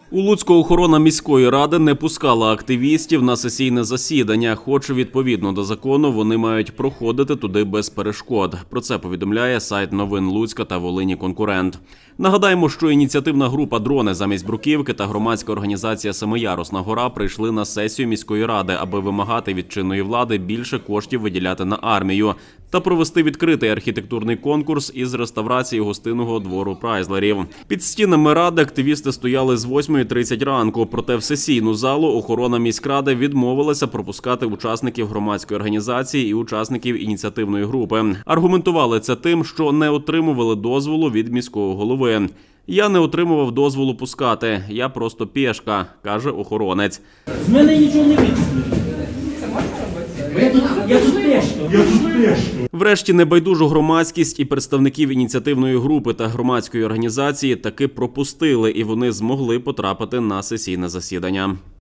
У Луцьку охорона міської ради не пускала активістів на сесійне засідання, хоч відповідно до закону вони мають проходити туди без перешкод. Про це повідомляє сайт новин Луцька та Волині «Конкурент». Нагадаємо, що ініціативна група «Дрони замість бруківки» та громадська організація «Семиярусна гора» прийшли на сесію міської ради, аби вимагати від чинної влади більше коштів виділяти на армію та провести відкритий архітектурний конкурс із реставрації гостинного двору Прайзлерів. Під стінами ради активісти стояли з 8:30 ранку, проте в сесійну залу охорона міськради відмовилася пропускати учасників громадської організації і учасників ініціативної групи. Аргументували це тим, що не отримували дозволу від міського голови. «Я не отримував дозволу пускати, я просто пєшка», – каже охоронець. З мене нічого не витягнули. Я тут пєшка. Врешті небайдужу громадськість і представників ініціативної групи та громадської організації таки пропустили, і вони змогли потрапити на сесійне засідання.